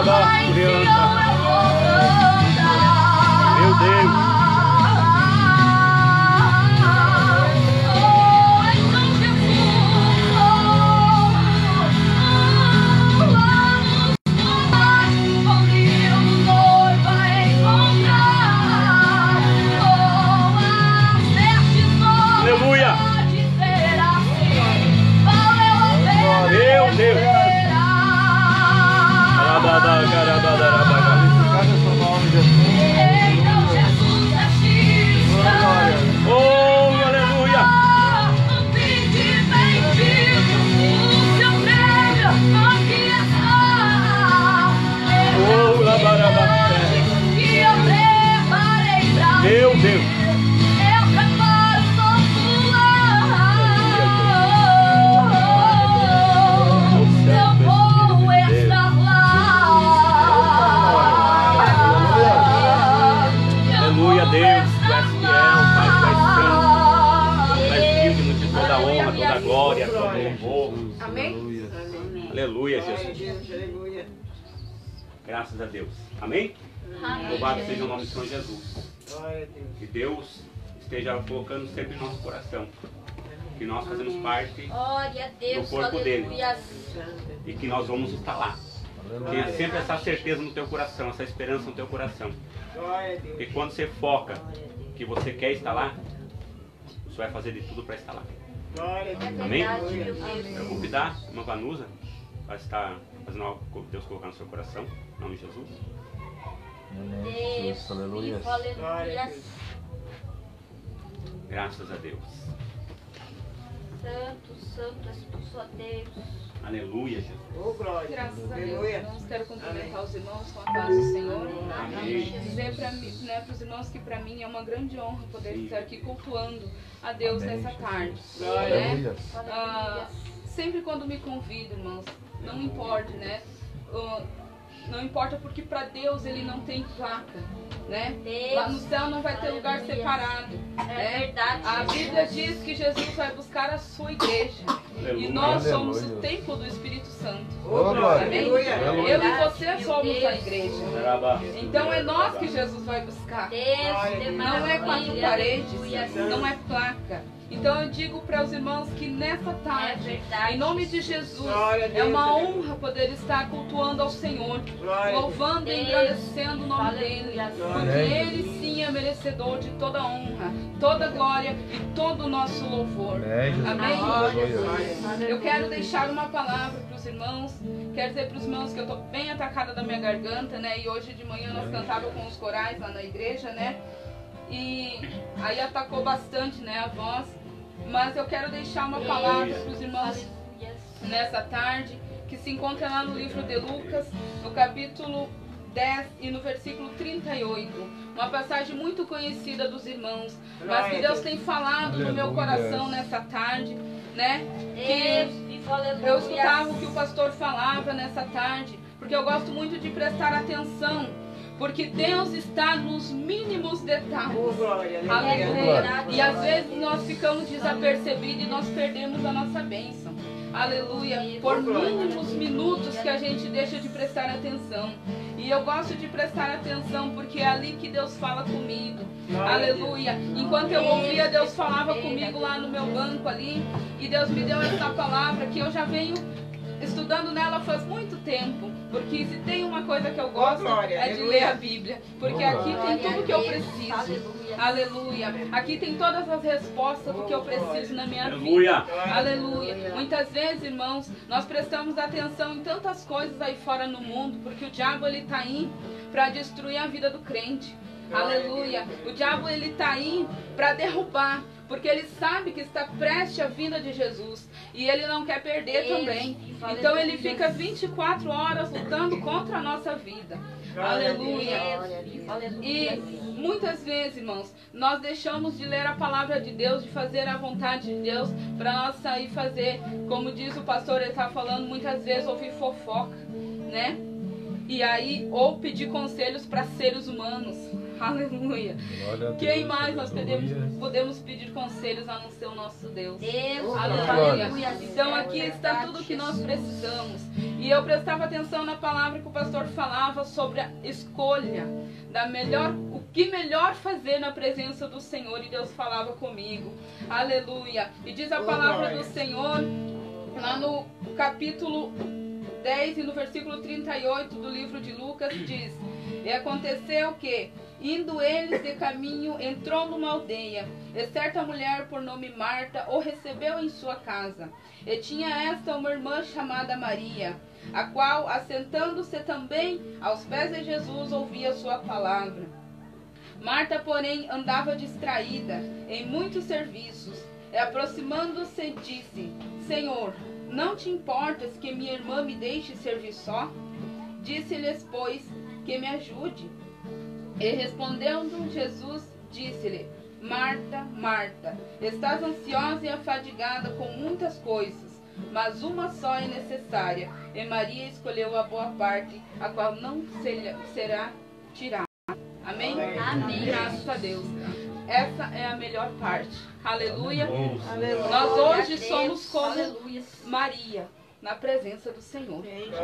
Meu Deus. Meu Deus. Eu preparo nosso lar. Eu vou estar lá. Aleluia, Deus. Tu és fiel, Pai, tu és santo. Tu és digno de toda a honra, toda a glória, todo louvor. Amém? Aleluia, Jesus. Graças a Deus. Amém? Louvado seja o nome do Senhor Jesus. Que Deus esteja colocando sempre em nosso coração. Que nós fazemos parte do corpo dele. E que nós vamos estar lá. Tenha sempre essa certeza no teu coração, essa esperança no teu coração. E quando você foca que você quer estar lá, você vai fazer de tudo para estar lá. Amém? Eu vou convidar uma Vanusa para estar fazendo algo que Deus colocar no seu coração. Em nome de Jesus. Deus, aleluia. Graças a Deus. Santo, santo és tu só Deus. Aleluia, Jesus. Oh, glória. Graças a Deus, irmãos, quero cumprimentar os irmãos com a paz do Senhor. Amém. Dizer para os irmãos que para mim é uma grande honra poder estar aqui cultuando a Deus nessa tarde. Né? Sempre quando me convido, irmãos, não importa, né? Não importa porque para Deus ele não tem placa, né? Lá no céu não vai ter lugar separado. É verdade. A Bíblia diz que Jesus vai buscar a sua igreja. E nós somos o templo do Espírito Santo. Amém? Eu e você somos a igreja. Então é nós que Jesus vai buscar. Não é quatro paredes, não é placa. Então eu digo para os irmãos que nessa tarde, em nome de Jesus, é uma honra poder estar cultuando ao Senhor, louvando e engrandecendo o nome dEle, porque Ele sim é merecedor de toda honra, toda glória e todo o nosso louvor. Amém? Eu quero deixar uma palavra para os irmãos, quero dizer para os irmãos que eu estou bem atacada da minha garganta, né? E hoje de manhã nós cantávamos com os corais lá na igreja, né? E aí atacou bastante, né, a voz. Mas eu quero deixar uma palavra para os irmãos nessa tarde, que se encontra lá no livro de Lucas, no capítulo 10 e no versículo 38. Uma passagem muito conhecida dos irmãos, mas que Deus tem falado no meu coração nessa tarde, né? Que eu escutava o que o pastor falava nessa tarde, porque eu gosto muito de prestar atenção. Porque Deus está nos mínimos detalhes. Aleluia. E às vezes nós ficamos desapercebidos e nós perdemos a nossa bênção. Aleluia. Por mínimos minutos que a gente deixa de prestar atenção. E eu gosto de prestar atenção porque é ali que Deus fala comigo. Aleluia. Enquanto eu ouvia, Deus falava comigo lá no meu banco ali. E Deus me deu essa palavra que eu já venho estudando nela faz muito tempo, porque se tem uma coisa que eu gosto é de ler a Bíblia, porque aqui tem tudo que eu preciso. Aleluia. Aqui tem todas as respostas do que eu preciso na minha vida. Aleluia. Muitas vezes, irmãos, nós prestamos atenção em tantas coisas aí fora no mundo, porque o diabo ele está aí para destruir a vida do crente. Aleluia. O diabo ele está aí para derrubar, porque ele sabe que está prestes a vinda de Jesus e ele não quer perder também. Então ele fica 24 horas lutando contra a nossa vida. Aleluia. E muitas vezes, irmãos, nós deixamos de ler a palavra de Deus, de fazer a vontade de Deus, para nós sair fazer, como diz o pastor, ele está falando, muitas vezes ouvir fofoca, né? E aí, ou pedir conselhos para seres humanos. Aleluia. Quem mais nós podemos pedir conselhos a não ser o nosso Deus? Aleluia. Então aqui está tudo o que nós precisamos. E eu prestava atenção na palavra que o pastor falava sobre a escolha da o que melhor fazer na presença do Senhor. E Deus falava comigo. Aleluia. E diz a palavra do Senhor lá no capítulo 10 e no versículo 38 do livro de Lucas, diz: e aconteceu que, indo eles de caminho, entrou numa aldeia, e certa mulher por nome Marta o recebeu em sua casa. E tinha esta uma irmã chamada Maria, a qual, assentando-se também aos pés de Jesus, ouvia sua palavra. Marta, porém, andava distraída em muitos serviços, e aproximando-se disse: Senhor, não te importas que minha irmã me deixe servir só? Disse-lhes, pois, que me ajude. E respondendo Jesus, disse-lhe: Marta, Marta, estás ansiosa e afadigada com muitas coisas, mas uma só é necessária, e Maria escolheu a boa parte, a qual não será tirada. Amém? Amém. Graças a Deus. Essa é a melhor parte. Aleluia. Aleluia. Nós hoje somos como Maria na presença do Senhor.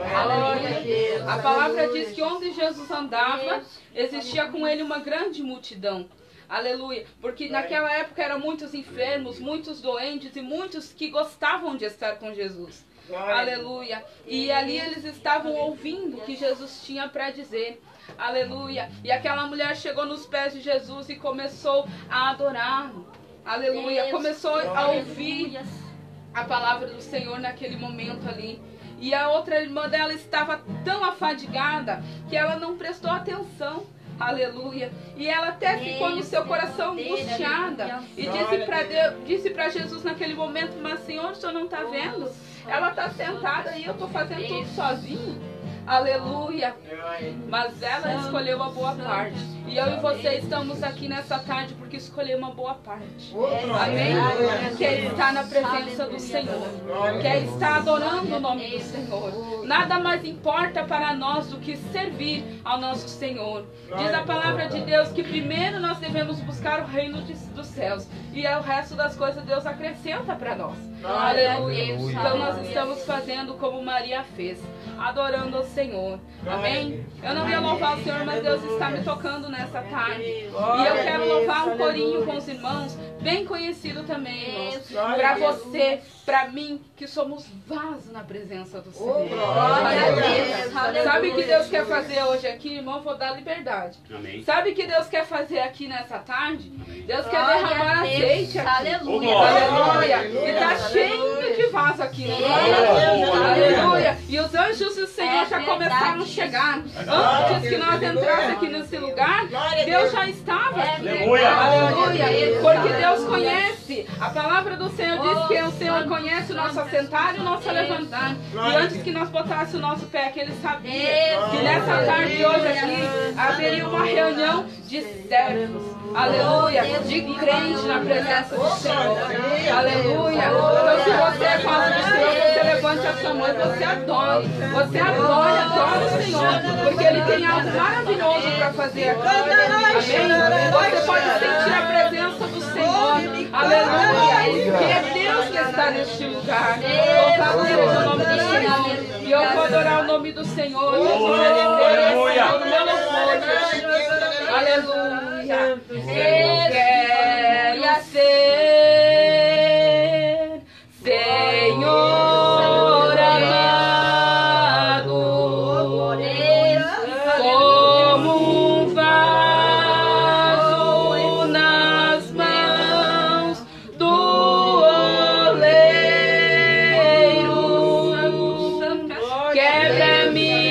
Aleluia. A palavra diz que onde Jesus andava, existia com ele uma grande multidão. Aleluia. Porque naquela época eram muitos enfermos, muitos doentes e muitos que gostavam de estar com Jesus. Aleluia. E ali eles estavam ouvindo o que Jesus tinha para dizer. Aleluia. E aquela mulher chegou nos pés de Jesus e começou a adorá-lo. Aleluia. Começou a ouvir a palavra do Senhor naquele momento ali. E a outra irmã dela estava tão afadigada que ela não prestou atenção. Aleluia. E ela até ficou no seu coração angustiada. E disse para Jesus naquele momento: mas Senhor, o Senhor não está vendo? Ela está sentada e eu estou fazendo tudo sozinho. Aleluia. Mas ela escolheu a boa parte. E eu e você estamos aqui nessa tarde porque escolhemos uma boa parte. Amém? Quer estar na presença do Senhor, quer estar adorando o nome do Senhor. Nada mais importa para nós do que servir ao nosso Senhor. Diz a palavra de Deus que primeiro nós devemos buscar o reino dos céus, e o resto das coisas Deus acrescenta para nós. Aleluia. Então nós estamos fazendo como Maria fez, adorando ao Senhor. Amém? Eu não ia louvar o Senhor, mas Deus está me tocando nessa tarde. E eu quero louvar um corinho com os irmãos, bem conhecido também, irmãos. Para você, para mim, que somos vaso na presença do Senhor. Sabe o que Deus quer fazer hoje aqui, irmão? Vou dar liberdade. Amém. Sabe o que Deus quer fazer aqui nessa tarde? Deus quer derramar azeite aqui. Aleluia. Aleluia. E está cheio de vaso aqui. Aleluia. E os anjos do Senhor já começaram a chegar. Antes que nós entrássemos aqui nesse lugar, Deus já estava aqui. Aleluia. Porque Deus conhece. A palavra do Senhor diz que o Senhor conhece o nosso assentar e o nosso levantar. E antes que nós botássemos o nosso pé aqui, Ele sabia que nessa tarde hoje aqui haveria uma reunião de servos. Aleluia. De crente na presença do Senhor. Aleluia. Então se você é vaso do Senhor, você levante a sua mão e você adore. Você adora o Senhor, porque Ele tem algo maravilhoso para fazer aqui. Amém? Você pode sentir a presença do Senhor. Aleluia. Que é Deus que está neste lugar. Louvado seja o nome do Senhor. E eu vou adorar o nome do Senhor. Aleluia. Aleluia. Eu quero ser Senhor amado, como um vaso nas mãos do oleiro. Quebra-me